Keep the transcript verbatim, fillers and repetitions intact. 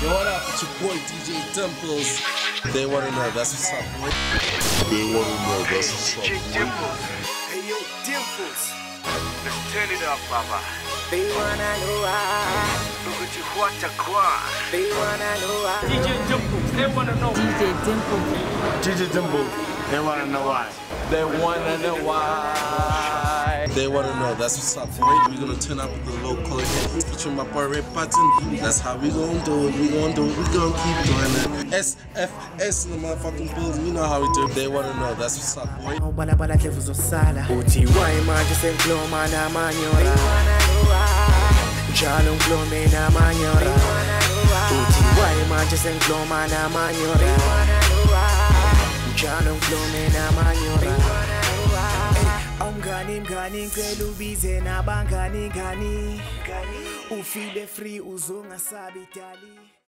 Yo, what up? It's your boy D J Dimplez. They wanna know, that's what's up, boy. They wanna know, that's what's up, D J boy. Dimplez. Hey yo, Dimplez. Let's turn it up, Baba. They wanna know why. Look at you, what a quad. They wanna know why. D J Dimplez, they wanna know. D J Dimplez. D J Dimplez, they wanna know why. They wanna know why. They wanna know, that's what's up, boy. We gonna turn up with the local hit featuring my boy Red Button. That's how we gonna do it. We gonna do it. We gonna keep doing it. S F S in the motherfucking building. You know how we do it. They wanna know, that's what's up, boy. Oh, bala bala que vos osala. Uti why man just en cloma na manyora. They wanna know why. Jalon clome na manyora. Uti why man just en cloma na manyora. They wanna know why. Jalon clome na manyora. Ongani mgani kwelu bize na bangani gani. Ufile free uzonga sabitali.